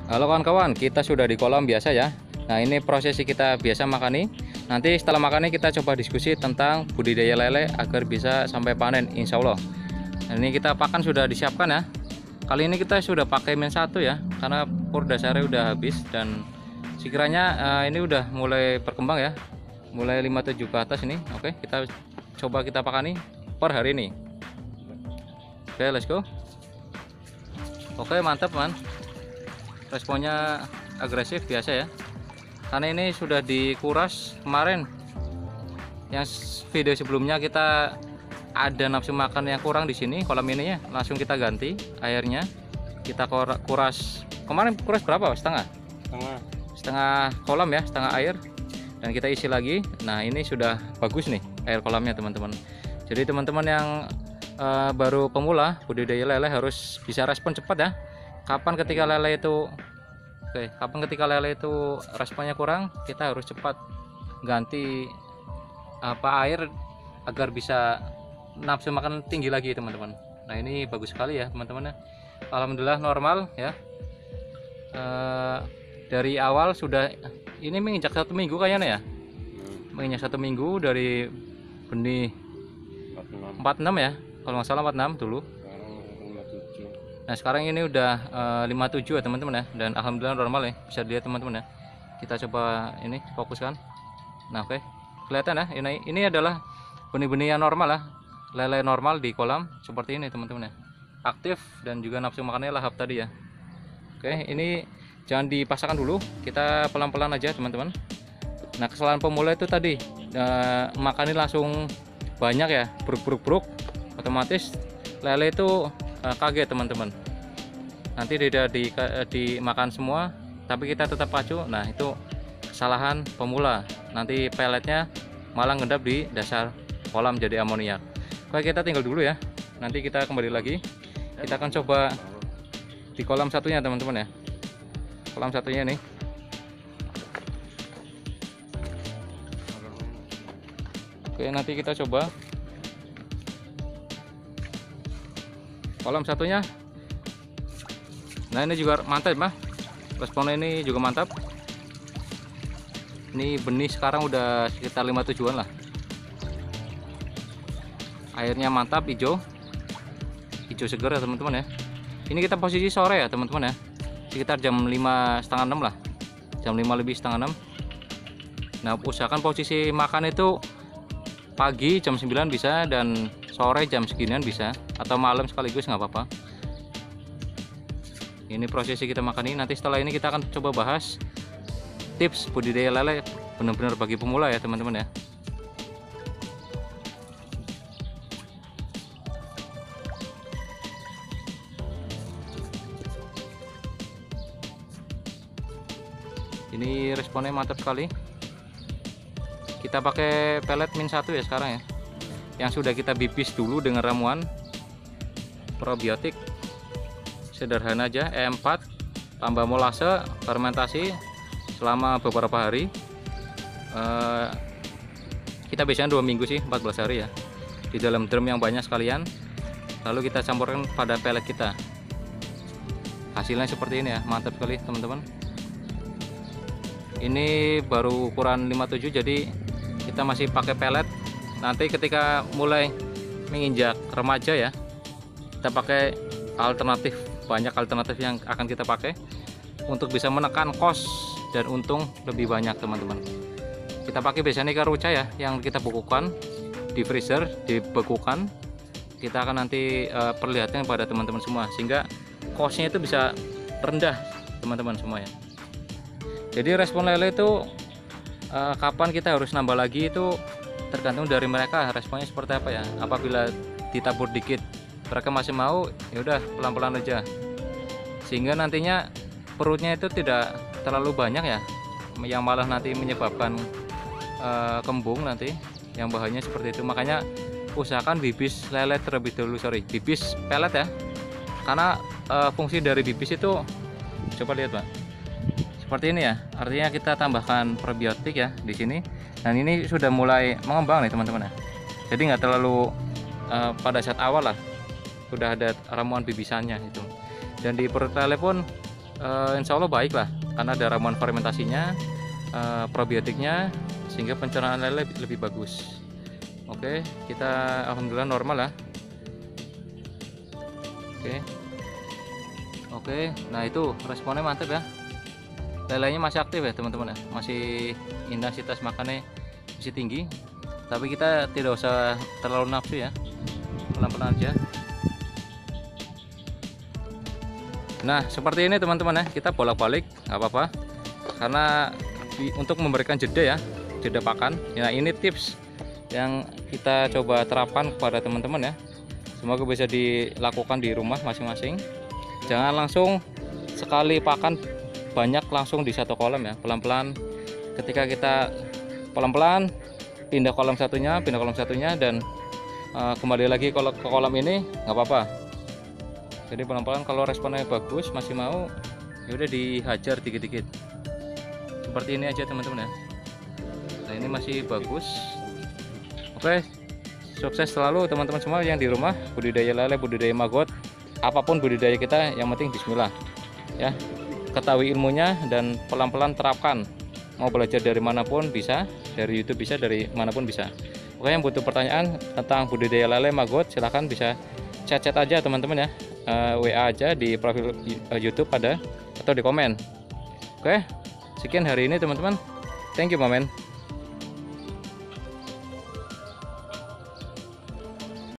Halo kawan-kawan, kita sudah di kolam biasa ya. Nah, ini prosesi kita biasa makan nih. Nanti setelah makan ini kita coba diskusi tentang budidaya lele agar bisa sampai panen insya Allah. Nah, ini kita pakan sudah disiapkan ya. Kali ini kita sudah pakai min 1 ya, karena pur dasarnya udah habis. Dan sekiranya ini udah mulai berkembang ya, mulai 57 ke atas ini. Oke, kita coba kita pakan nih per hari ini. Oke, let's go. Oke, mantap man, responnya agresif biasa ya, karena ini sudah dikuras kemarin. Yang video sebelumnya kita ada nafsu makan yang kurang di sini kolam ini ya, langsung kita ganti airnya, kita kuras kemarin. Kuras berapa? Setengah kolam ya, setengah air, dan kita isi lagi. Nah, ini sudah bagus nih air kolamnya teman-teman. Jadi teman-teman yang baru pemula budidaya lele harus bisa respon cepat ya. Kapan ketika lele itu responnya kurang, kita harus cepat ganti air agar bisa nafsu makan tinggi lagi teman-teman. Nah, ini bagus sekali ya teman-teman ya. Alhamdulillah normal ya. Dari awal sudah ini menginjak 1 minggu kayaknya ya. Menginjak 1 minggu dari benih 46 ya, kalau nggak salah 46 dulu. Nah, sekarang ini udah 57 ya teman-teman ya, dan alhamdulillah normal ya, bisa dilihat teman-teman ya. Kita coba ini fokuskan. Nah, oke, kelihatan ya, ini adalah benih-benih yang normal lah, lele normal di kolam seperti ini teman-teman ya, aktif dan juga nafsu makannya lahap tadi ya. Oke, ini jangan dipaksakan dulu, kita pelan-pelan aja teman-teman. Nah, kesalahan pemula itu tadi makannya langsung banyak ya, bruk, otomatis lele itu kaget teman-teman. Nanti tidak dimakan semua, tapi kita tetap pacu. Nah, itu kesalahan pemula. Nanti peletnya malah ngendap di dasar kolam jadi amoniak. Oke, kita tinggal dulu ya. Nanti kita kembali lagi. Kita akan coba di kolam satunya teman-teman ya. Kolam satunya nih. Oke, nanti kita coba kolam satunya. Nah, ini juga mantap mah, responnya ini juga mantap. Ini benih sekarang udah sekitar 57-an lah. Airnya mantap, hijau seger ya teman-teman ya. Ini kita posisi sore ya teman-teman ya, sekitar jam 5:30 lah, jam 5 lebih setengah 6. Nah, usahakan posisi makan itu pagi jam 9 bisa, dan sore jam seginian bisa, atau malam sekaligus nggak apa-apa. Ini prosesi kita makan ini. Nanti setelah ini kita akan coba bahas tips budidaya lele benar-benar bagi pemula ya teman-teman ya. Ini responnya mantap sekali. Kita pakai pelet min 1 ya sekarang ya, yang sudah kita bibis dulu dengan ramuan probiotik sederhana aja, E4 tambah molase, fermentasi selama beberapa hari. Kita biasanya 2 minggu sih, 14 hari ya, di dalam drum yang banyak sekalian. Lalu kita campurkan pada pelet kita. Hasilnya seperti ini ya, mantap sekali teman-teman. Ini baru ukuran 57, jadi kita masih pakai pelet. Nanti ketika mulai menginjak remaja ya, kita pakai alternatif. Banyak alternatif yang akan kita pakai untuk bisa menekan cost dan untung lebih banyak teman-teman. Kita pakai biasanya karuca ya, yang kita bekukan di freezer, dibekukan. Kita akan nanti perlihatkan pada teman-teman semua, sehingga costnya itu bisa rendah teman-teman semuanya. Jadi respon lele itu kapan kita harus nambah lagi itu tergantung dari mereka, responnya seperti apa ya. Apabila ditabur dikit mereka masih mau, ya udah pelan-pelan aja, sehingga nantinya perutnya itu tidak terlalu banyak ya, yang malah nanti menyebabkan kembung nanti, yang bahayanya seperti itu. Makanya usahakan bibis lele terlebih dahulu, bibis pelet ya, karena fungsi dari bibis itu, coba lihat Pak, seperti ini ya. Artinya kita tambahkan probiotik ya di sini, dan ini sudah mulai mengembang nih teman-teman ya. Jadi nggak terlalu pada saat awal lah sudah ada ramuan bibisannya itu. Dan di perut lele pun insya Allah baik lah, karena ada ramuan fermentasinya, probiotiknya, sehingga pencernaan lele lebih bagus. Oke, kita alhamdulillah normal lah. Oke, nah itu responnya mantap ya. Lelenya masih aktif ya teman-teman ya, masih intensitas makannya masih tinggi, tapi kita tidak usah terlalu nafsu ya, pelan-pelan aja. Nah seperti ini teman-teman ya, kita bolak-balik nggak apa-apa, karena untuk memberikan jeda ya, jeda pakan. Nah ini tips yang kita coba terapkan kepada teman-teman ya, semoga bisa dilakukan di rumah masing-masing. Jangan langsung sekali pakan banyak langsung di satu kolam ya, pelan-pelan. Ketika kita pelan-pelan pindah kolam satunya, dan kembali lagi ke kolam ini nggak apa-apa. Jadi pelan-pelan, kalau responnya bagus masih mau, ya udah dihajar dikit-dikit. Seperti ini aja teman-teman ya. Nah ini masih bagus. Oke, sukses selalu teman-teman semua yang di rumah budidaya lele, budidaya maggot, apapun budidaya kita, yang penting bismillah ya. Ketahui ilmunya dan pelan-pelan terapkan. Mau belajar dari manapun bisa, dari YouTube bisa, dari manapun bisa. Oke, yang butuh pertanyaan tentang budidaya lele maggot, silahkan bisa chat-chat aja teman-teman ya, WA aja di profil YouTube ada, atau di komen. Oke, sekian hari ini teman-teman. Thank you momen.